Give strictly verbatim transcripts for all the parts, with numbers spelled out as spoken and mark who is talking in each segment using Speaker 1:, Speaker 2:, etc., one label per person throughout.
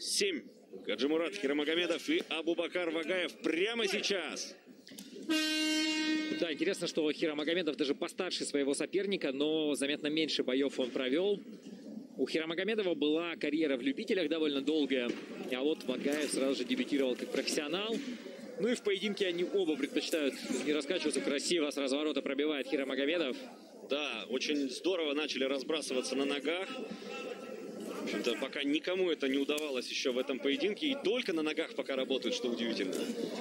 Speaker 1: семь. Гаджимурад Хирамагомедов и Абубакар Вагаев прямо сейчас.
Speaker 2: Да, интересно, что Хирамагомедов даже постарше своего соперника, но заметно меньше боев он провел. У Хирамагомедова была карьера в любителях довольно долгая, а вот Вагаев сразу же дебютировал как профессионал. Ну и в поединке они оба предпочитают не раскачиваться, красиво с разворота пробивает Хирамагомедов.
Speaker 1: Да, очень здорово начали разбрасываться на ногах. В общем-то, пока никому это не удавалось еще в этом поединке. И только на ногах пока работают, что удивительно.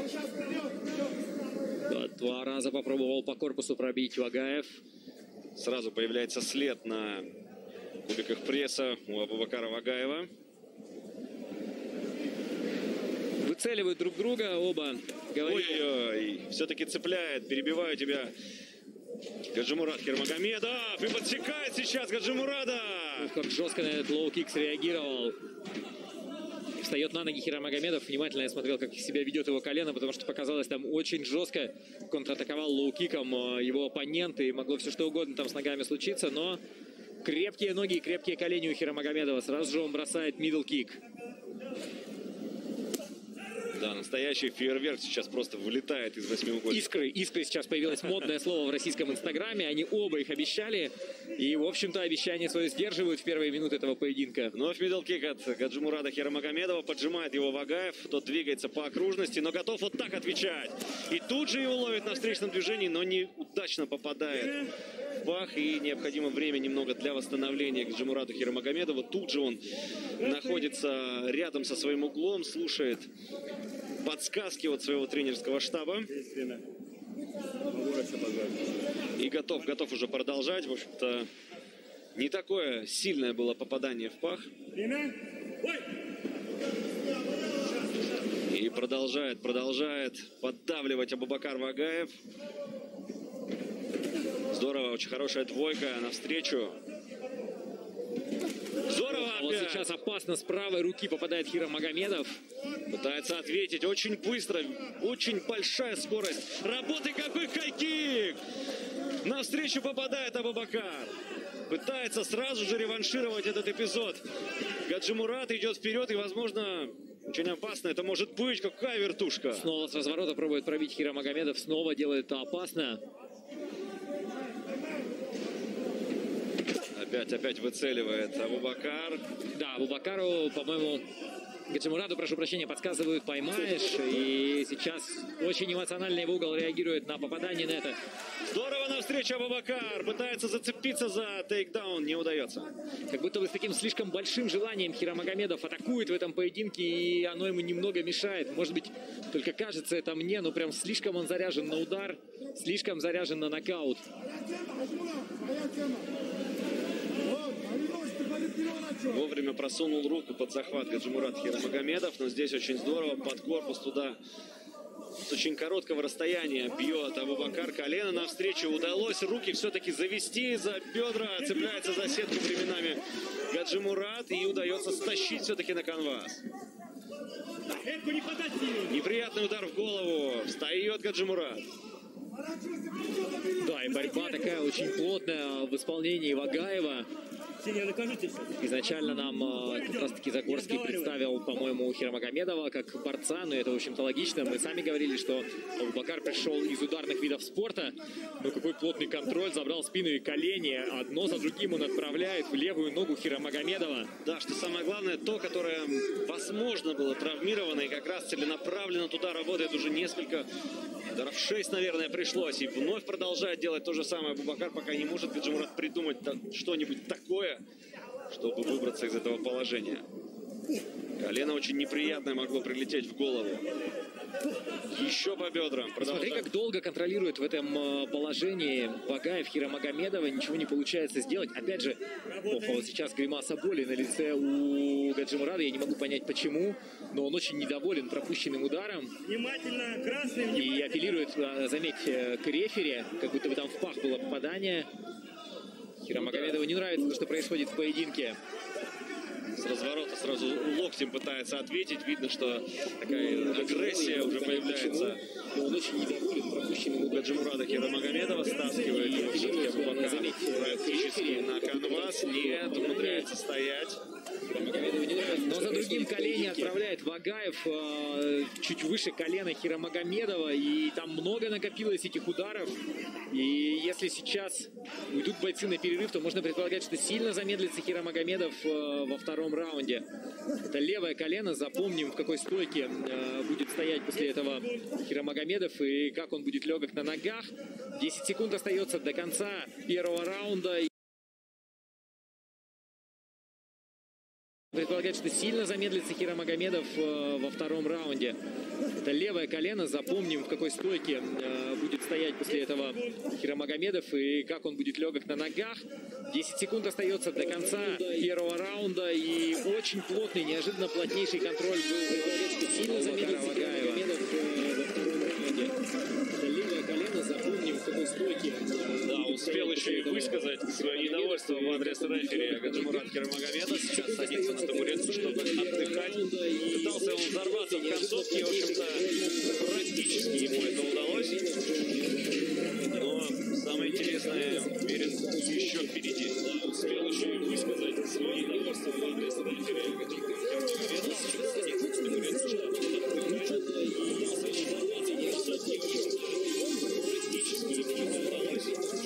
Speaker 2: Да, два раза попробовал по корпусу пробить Вагаев.
Speaker 1: Сразу появляется след на кубиках пресса у Абубакара Вагаева.
Speaker 2: Выцеливают друг друга оба.
Speaker 1: Ой-ой-ой, все-таки цепляет, перебиваю тебя. Гаджимурад Хирамагомедов и подсекает сейчас Гаджимурада.
Speaker 2: Ух, как жестко на этот лоу-кик среагировал. Встает на ноги Хирамагомедов. Внимательно я смотрел, как себя ведет его колено, потому что показалось там очень жестко. Контратаковал лоу-киком его оппонент, и могло все что угодно там с ногами случиться, но крепкие ноги и крепкие колени у Хирамагомедова. Сразу же он бросает мидл-кик.
Speaker 1: Да, настоящий фейерверк сейчас просто вылетает из восьмиугольника.
Speaker 2: Искры, искры сейчас появилось модное слово в российском инстаграме. Они оба их обещали. И, в общем-то, обещание свое сдерживают в первые минуты этого поединка.
Speaker 1: Вновь мидл-кик от Гаджимурада Хирамагомедова. Поджимает его Вагаев. Тот двигается по окружности, но готов вот так отвечать. И тут же его ловит на встречном движении, но неудачно попадает в пах. И необходимо время немного для восстановления Гаджимураду Хирамагомедову. Тут же он находится рядом со своим углом, слушает подсказки от своего тренерского штаба. И готов, готов уже продолжать. В общем-то, не такое сильное было попадание в пах. И продолжает, продолжает поддавливать Абубакар Вагаев. Здорово, очень хорошая двойка навстречу. Здорово опять.
Speaker 2: Вот сейчас опасно с правой руки попадает Хирамагомедов.
Speaker 1: Пытается ответить очень быстро. Очень большая скорость работы. Какой хайкик! Навстречу попадает Абубакар. Пытается сразу же реваншировать этот эпизод. Гаджимурад идет вперед и, возможно, очень опасно. Это может быть. Какая вертушка.
Speaker 2: Снова с разворота пробует пробить Хирамагомедов. Снова делает это опасно.
Speaker 1: Опять, опять выцеливает Абубакар.
Speaker 2: Да, Абубакару, по-моему, Гаджимураду, прошу прощения, подсказывают, поймаешь. И сейчас очень эмоциональный угол реагирует на попадание на это.
Speaker 1: Здорово навстречу Абубакар. Пытается зацепиться за тейкдаун. Не удается.
Speaker 2: Как будто бы с таким слишком большим желанием Хирамагомедов атакует в этом поединке, и оно ему немного мешает. Может быть, только кажется это мне, но прям слишком он заряжен на удар, слишком заряжен на нокаут.
Speaker 1: Вовремя просунул руку под захват Гаджимурад Хирамагомедов, но здесь очень здорово под корпус туда с очень короткого расстояния бьет Абубакар. Колено навстречу удалось руки все-таки завести за бедра, цепляется за сетку временами Гаджимурад и удается стащить все-таки на канвас. Неприятный удар в голову. Встает Гаджимурад.
Speaker 2: Да, и борьба такая очень плотная в исполнении Вагаева. Изначально нам как раз-таки Загорский представил, по-моему, Хирамагомедова как борца, но это, в общем-то, логично. Мы сами говорили, что Абубакар пришел из ударных видов спорта, но какой плотный контроль, забрал спину и колени. Одно за другим он отправляет в левую ногу Хирамагомедова.
Speaker 1: Да, что самое главное, то, которое, возможно, было травмировано и как раз целенаправленно туда работает уже несколько ударов. шесть, наверное, пришлось. И вновь продолжает делать то же самое Абубакар, пока не может Гаджимурад придумать что-нибудь такое, чтобы выбраться из этого положения. Колено очень неприятное могло прилететь в голову. Еще по бедрам.
Speaker 2: Смотри, как долго контролирует в этом положении Вагаев Хирамагомедова. Ничего не получается сделать. Опять же, ох, вот сейчас гримаса боли на лице у Гаджимурада. Я не могу понять, почему, но он очень недоволен пропущенным ударом.
Speaker 3: Внимательно, красный, внимательно.
Speaker 2: И апеллирует, заметь, к рефери, как будто бы там в пах было попадание. Хирамагомедову не нравится то, что происходит в поединке.
Speaker 1: С разворота сразу локтем пытается ответить. Видно, что такая агрессия уже появляется.
Speaker 2: Он очень недоволен пропущенным.
Speaker 1: Гаджимурада Хирамагомедова стаскивает его все-таки Абубакар практически на канвас. Нет, умудряется стоять.
Speaker 2: Но за другим колени отправляет Вагаев э, чуть выше колена Хирамагомедова. И там много накопилось этих ударов. И если сейчас уйдут бойцы на перерыв, то можно предполагать, что сильно замедлится Хирамагомедов э, во втором раунде. Это левое колено. Запомним, в какой стойке э, будет стоять после этого Хирамагомедов и как он будет легок на ногах. десять секунд остается до конца первого раунда. Предполагать, что сильно замедлится Хирамагомедов э, во втором раунде. Это левое колено. Запомним, в какой стойке э, будет стоять после этого Хирамагомедов и как он будет легок на ногах. десять секунд остается до конца первого раунда. И очень плотный, неожиданно плотнейший контроль был у Вагаева. Это левое колено. Запомним, в какой стойке.
Speaker 1: Да, успел еще и высказать свое недовольство в адрес рефери Гаджимурад Хирамагомедов. Сейчас садится на табуретку, чтобы отдыхать. Пытался он взорваться в концовке, и, в общем-то, практически ему это удалось. Но самое интересное, уверен, еще впереди. Да, успел еще и высказать свое недовольство в адрес рефери Гаджимурад Хирамагомедов. Сейчас садится на табуретку, чтобы отдыхать. Пытался он взорваться в концовке, и, в общем-то, практически ему это удалось.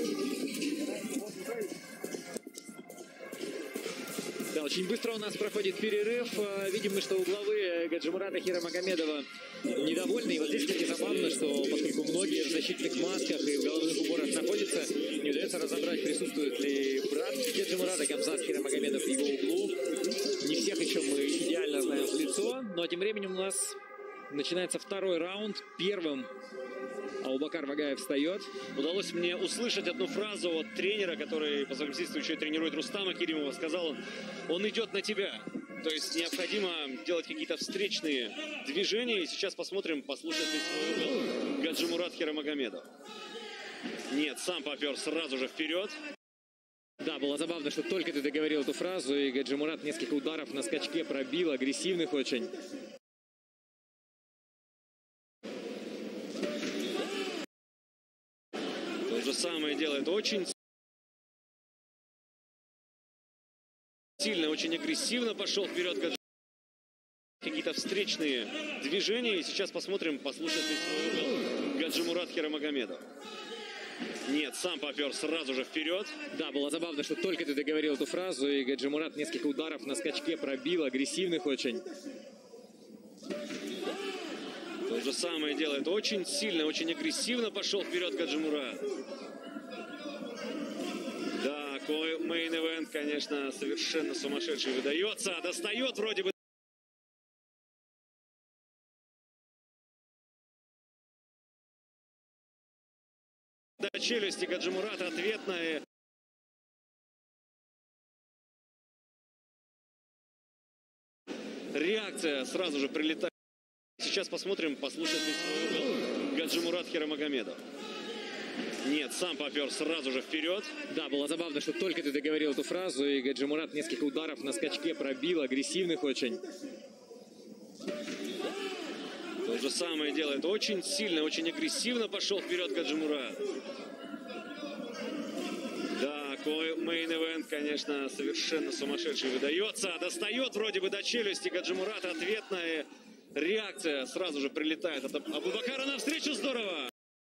Speaker 2: Да, очень быстро у нас проходит перерыв. Видим мы, что у главы Гаджимурада Хирамагомедова недовольны. И вот здесь, кстати, забавно, что поскольку многие в защитных масках и в головных уборах находятся, не удается разобрать, присутствует ли брат Гаджимурада Гамзат Хирамагомедов в его углу. Не всех еще мы идеально знаем в лицо. Но тем временем у нас начинается второй раунд. Первым Абубакар Вагаев встает.
Speaker 1: Удалось мне услышать одну фразу от тренера, который по совместительству еще и тренирует Рустама Керимова. Сказал он: он идет на тебя. То есть необходимо делать какие-то встречные движения. И сейчас посмотрим, послушает ли свой угол Гаджимурад Хирамагомедов. Нет, сам попер сразу же вперед.
Speaker 2: Да, было забавно, что только ты договорил эту фразу, и Гаджимурад несколько ударов на скачке пробил, агрессивных очень.
Speaker 1: То же самое делает очень сильно, очень агрессивно пошел вперед Гаджимурад. Какие-то встречные движения. И сейчас посмотрим, послушает ли свой угол Гаджимурад Хирамагомедов. Нет, сам попер сразу же вперед.
Speaker 2: Да, было забавно, что только ты договорил эту фразу, и Гаджимурад несколько ударов на скачке пробил, агрессивных очень.
Speaker 1: То же самое делает очень сильно, очень агрессивно пошел вперед Гаджимурад. Да, мейн-эвент, конечно, совершенно сумасшедший выдается. Достает вроде бы. До челюсти Гаджимурад ответная. Реакция сразу же прилетает. Сейчас посмотрим, послушает ли свой угол Гаджимурад Хирамагомедов. Нет, сам попер сразу же вперед.
Speaker 2: Да, было забавно, что только ты договорил эту фразу, и Гаджимурад несколько ударов на скачке пробил, агрессивных очень.
Speaker 1: То же самое делает очень сильно, очень агрессивно пошел вперед Гаджимурад. Да, мейн-эвент, конечно, совершенно сумасшедший выдается. Достает вроде бы до челюсти Гаджимурад ответная. Реакция сразу же прилетает от Абубакара навстречу. Здорово!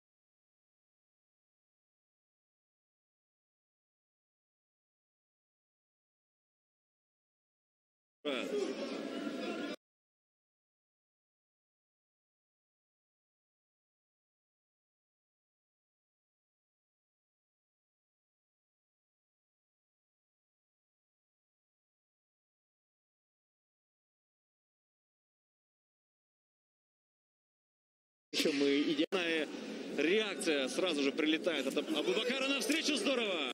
Speaker 2: Еще мы идеальная
Speaker 1: реакция сразу же прилетает от Абубакара навстречу. Здорово!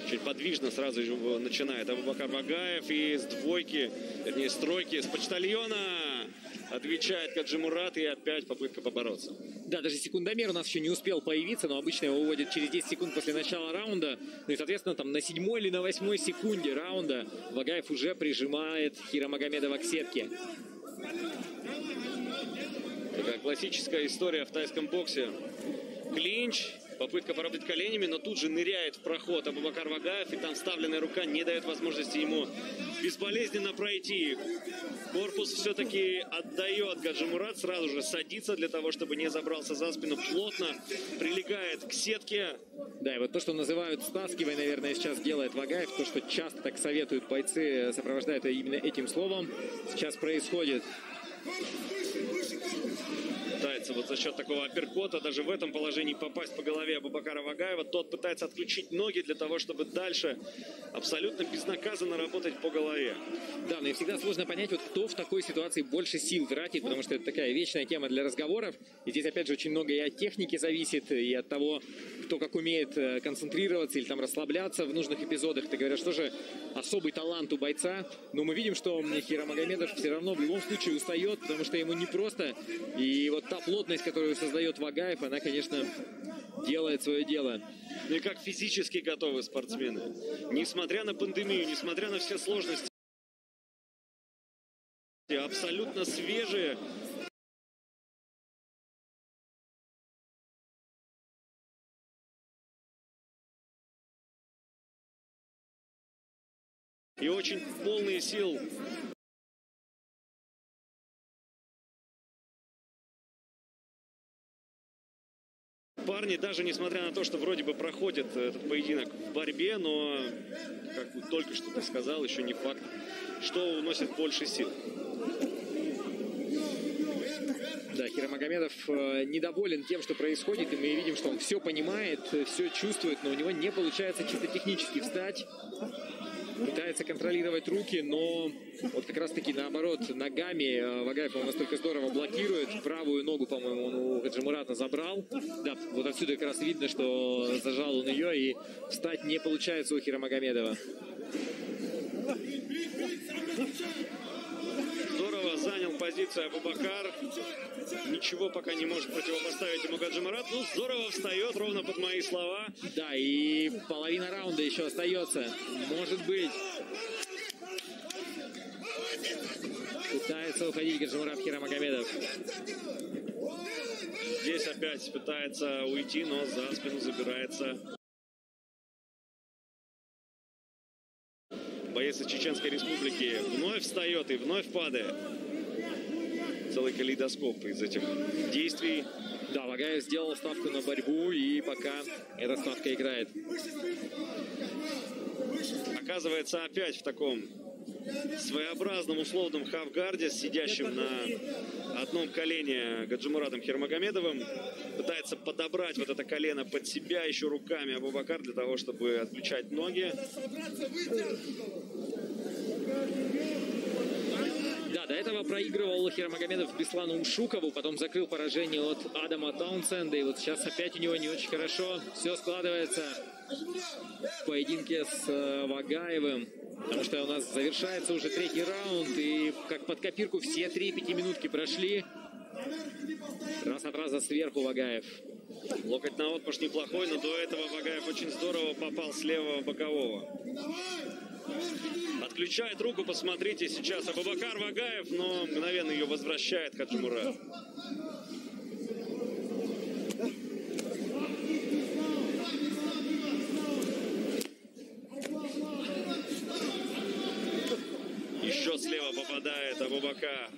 Speaker 1: Очень подвижно сразу же начинает Абубакар Вагаев. И с двойки, вернее, с тройки, с почтальона отвечает Гаджимурад. И опять попытка побороться.
Speaker 2: Да, даже секундомер у нас еще не успел появиться, но обычно его выводят через десять секунд после начала раунда. Ну и, соответственно, там на седьмой или на восьмой секунде раунда Вагаев уже прижимает Хирамагомедова к сетке.
Speaker 1: Такая классическая история в тайском боксе. Клинч, попытка поработать коленями, но тут же ныряет в проход Абубакар Вагаев, и там вставленная рука не дает возможности ему безболезненно пройти. Корпус все-таки отдает Гаджимурад, сразу же садится для того, чтобы не забрался за спину, плотно прилегает к сетке.
Speaker 2: Да, и вот то, что называют стаскивай, наверное, сейчас делает Вагаев, то, что часто так советуют бойцы, сопровождают именно этим словом, сейчас происходит.
Speaker 1: Пытается вот за счет такого апперкота даже в этом положении попасть по голове Абубакара Вагаева. Тот пытается отключить ноги для того, чтобы дальше абсолютно безнаказанно работать по голове.
Speaker 2: Да, но и всегда сложно понять, вот кто в такой ситуации больше сил тратит, потому что это такая вечная тема для разговоров. И здесь, опять же, очень много и от техники зависит, и от того, кто как умеет концентрироваться или там расслабляться в нужных эпизодах. Ты говоришь, что же особый талант у бойца. Но мы видим, что Хирамагомедов все равно в любом случае устает, потому что ему непросто. И вот та плотность, которую создает Вагаев, она, конечно, делает свое дело.
Speaker 1: Ну и как физически готовы спортсмены. Несмотря на пандемию, несмотря на все сложности, абсолютно свежие. И очень полные сил. Парни, даже несмотря на то, что вроде бы проходит этот поединок в борьбе, но, как только что ты сказал, еще не факт, что уносит больше сил.
Speaker 2: Да, Хирамагомедов э, недоволен тем, что происходит, и мы видим, что он все понимает, все чувствует, но у него не получается чисто технически встать. Пытается контролировать руки, но вот как раз-таки наоборот, ногами Вагаев его настолько здорово блокирует. Правую ногу, по-моему, он у Гаджимурада забрал. Да, вот отсюда как раз видно, что зажал он ее, и встать не получается у Хирамагомедова.
Speaker 1: Здорово занял позицию Абубакар. Ничего пока не может противопоставить ему Гаджимурад. Ну, здорово встает, ровно под мои слова.
Speaker 2: Да, и половина раунда еще остается. Может быть. Пытается уходить Гаджимурад Хирамагомедов.
Speaker 1: Здесь опять пытается уйти, но за спину забирается боец из Чеченской Республики. Вновь встает и вновь падает. Целый калейдоскоп из этих действий.
Speaker 2: Да, Вагаев сделал ставку на борьбу, и пока эта ставка играет.
Speaker 1: Оказывается, опять в таком своеобразном условном хавгарде, сидящим на одном колене Гаджимурадом Хирамагомедовым. Пытается подобрать вот это колено под себя еще руками Абубакар для того, чтобы отключать ноги.
Speaker 2: Да, до этого проигрывал Хирамагомедов Беслану Умшукову, потом закрыл поражение от Адама Таунсенда, и вот сейчас опять у него не очень хорошо все складывается в поединке с Вагаевым, потому что у нас завершается уже третий раунд, и как под копирку все три пятиминутки прошли. Раз от раза сверху Вагаев.
Speaker 1: Локоть на отпуск неплохой, но до этого Вагаев очень здорово попал с левого бокового. Отключает руку, посмотрите, сейчас Абубакар Вагаев, но мгновенно ее возвращает Гаджимурад. Еще слева попадает Абубакар.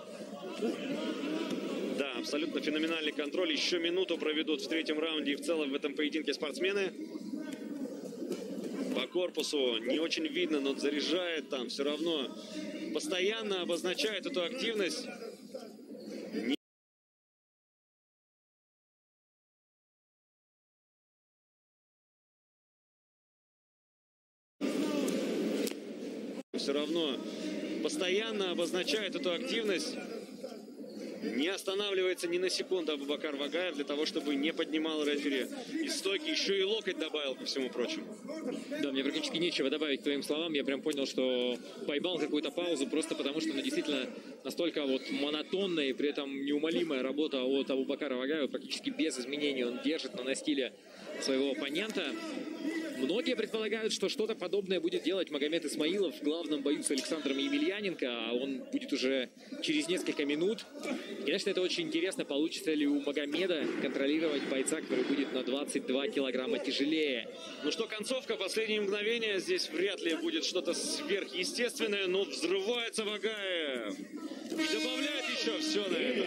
Speaker 1: Да, абсолютно феноменальный контроль. Еще минуту проведут в третьем раунде и в целом в этом поединке спортсмены. По корпусу не очень видно, но заряжает там все равно. Постоянно обозначает эту активность. Все равно постоянно обозначает эту активность. Не останавливается ни на секунду Абубакар Вагаев для того, чтобы не поднимал рефери из стойки. Еще и локоть добавил, ко всему прочему.
Speaker 2: Да, мне практически нечего добавить к твоим словам. Я прям понял, что поймал какую-то паузу просто потому, что ну, действительно настолько вот монотонная и при этом неумолимая работа от Абубакара Вагаева. Практически без изменений он держит на настиле своего оппонента. Многие предполагают, что что-то подобное будет делать Магомед Исмаилов в главном бою с Александром Емельяненко, а он будет уже через несколько минут. Конечно, это очень интересно, получится ли у Магомеда контролировать бойца, который будет на двадцать два килограмма тяжелее.
Speaker 1: Ну что, концовка, последние мгновения. Здесь вряд ли будет что-то сверхъестественное, но взрывается Вагаев. И добавляет еще все на это.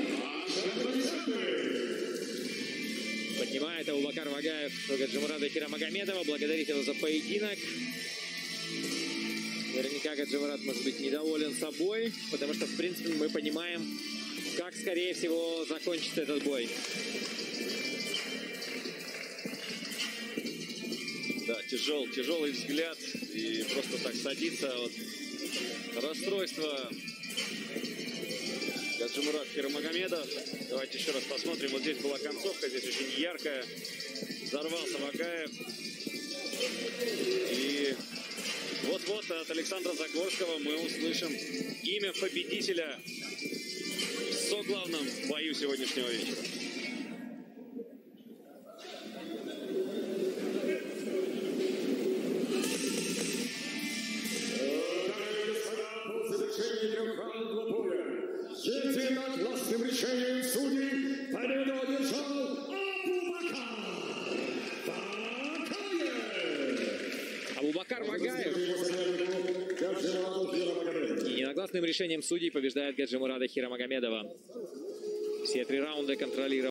Speaker 2: Поднимает Абубакар Вагаев Гаджимурада Хирамагомедова, благодарит его за поединок. Наверняка Гаджимурад может быть недоволен собой, потому что, в принципе, мы понимаем, как, скорее всего, закончится этот бой.
Speaker 1: Да, тяжел, тяжелый взгляд и просто так садится. Вот, расстройство Гаджимурад Хирамагомедов. Давайте еще раз посмотрим. Вот здесь была концовка, здесь очень яркая. Взорвался Вагаев. И вот-вот от Александра Загорского мы услышим имя победителя в соглавном бою сегодняшнего вечера.
Speaker 4: Единогласным решением судей победу одержал
Speaker 2: Абубакар
Speaker 4: Абубакар Вагаев.
Speaker 2: Вагаев. И единогласным решением судей побеждает Гаджимурада Хирамагомедова. Все три раунда контролировал